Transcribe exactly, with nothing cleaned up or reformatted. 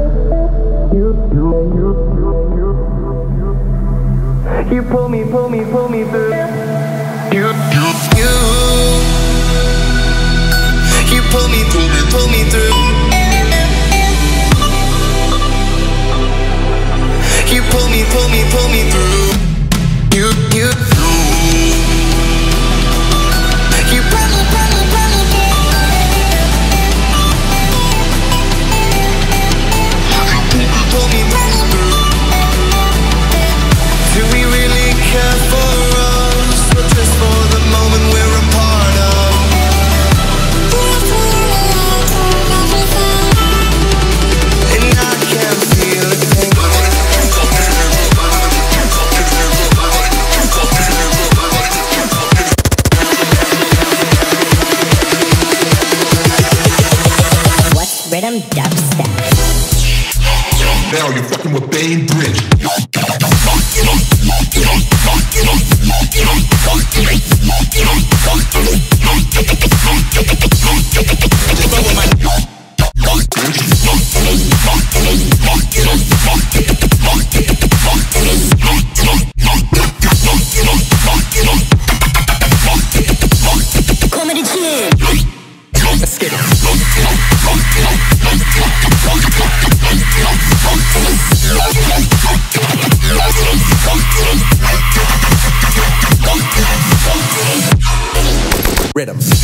You pull me, pull me, pull me through. You, you, you. You pull me, pull me, pull me through. You pull me, pull me, pull me through. You, you, you. You pull me, pull me, pull me through. You pull me, pull me through. Do we really care for us, or just for the moment we're a part of? And I can't feel a thing. What's rhythm dubstep? Now you're fucking with Bainbridge. Comedy Jam. Let's get it. Rhythm.